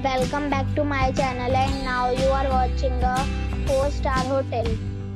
Welcome back to my channel, and now you are watching a 4-star hotel.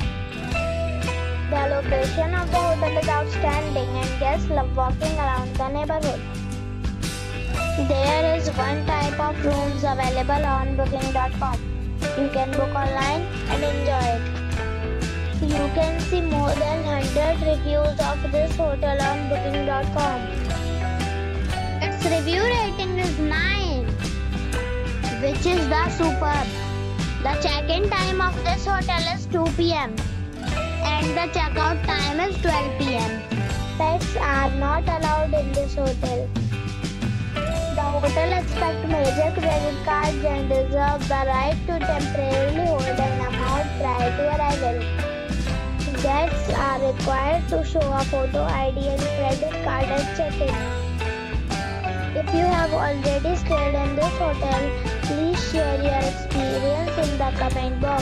The location of the hotel is outstanding and guests love walking around the neighborhood. There is one type of rooms available on booking.com. You can book online and enjoy it. You can see more than 100 reviews of this hotel on booking.com. Its review rating is 9, which is the superb. The check-in time of this hotel is 2 p.m. and the check-out time is 12 p.m. Pets are not allowed in this hotel. The hotel accepts major credit cards and reserves the right to temporarily hold an amount prior to arrival. Guests are required to show a photo ID and credit card at check-in. If you have already stayed in this hotel, please share your experience in the comment box.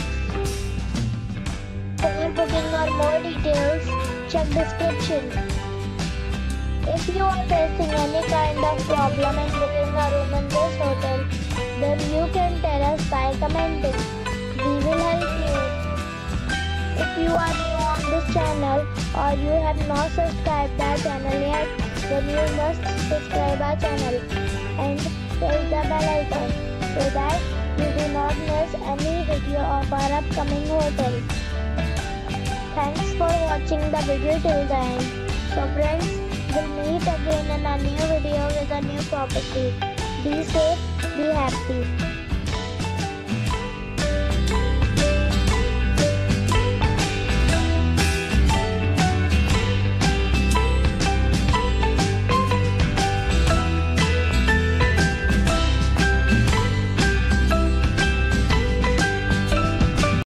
For booking or more details, check description. If you are facing any kind of problem in booking a room in this hotel, then you can tell us by commenting. We will help you. If you are new on this channel or you have not subscribed our channel yet, then you must subscribe our channel and press the bell icon so that you do not miss any video of our upcoming hotel. Thanks for watching the video till the end. So friends, we'll meet again in a new video with a new property. Be safe, be happy.